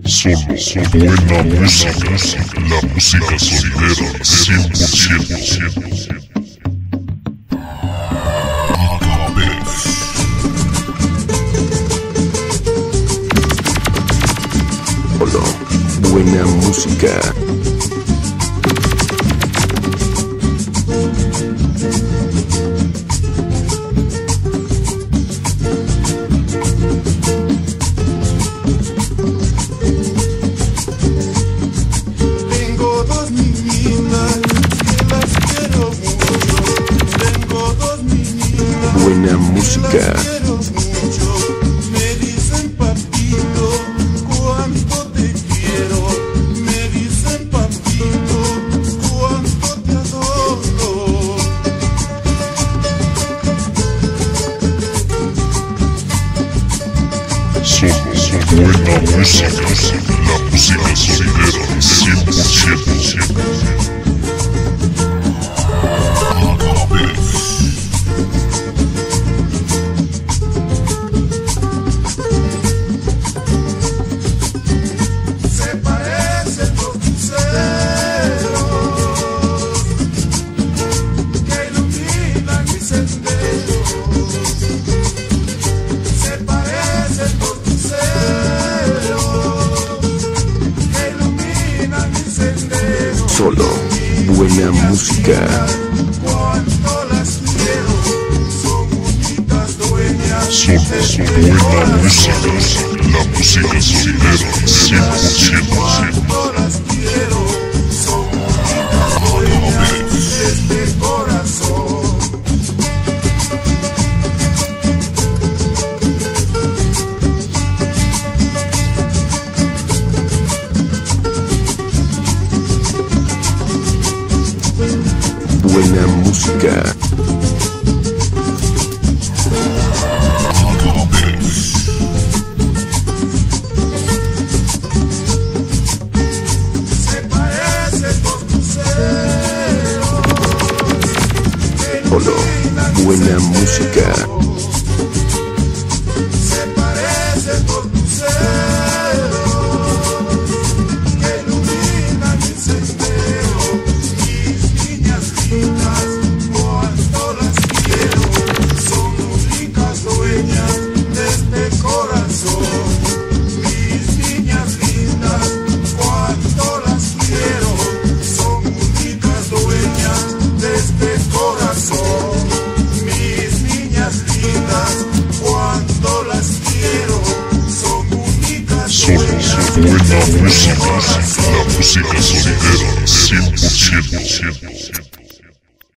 Solo buena música, la música sonidera 100%. Solo buena música. Tengo dos niñitas que las quiero mucho. Tengo dos niñitas Buena música. que las quiero mucho. Me dicen papito, cuánto te quiero. Me dicen papito, cuánto te adoro. Solo buena música, la música sonidera 100%. Se parecen los luceros que iluminan mi sendero. Se parecen los luceros que iluminan mi sendero. Solo buena música. Cuánto las quiero, son únicas dueñas. Solo buena música, la música sonidera 100%. Cuánto las quiero, son únicas dueñas de este corazón. Buena música. Se parecen los luceros que Solo iluminan mi buena sendero. música. Se parecen los luceros que iluminan mi sendero. Mis niñas lindas, cuánto las quiero, son únicas dueñas de este corazón. Mis niñas lindas, cuánto las quiero, son únicas dueñas de este corazón. Mis niñas lindas, cuánto las quiero, son únicas Solo dueñas de buena este música, corazón. la música sonidera 100%.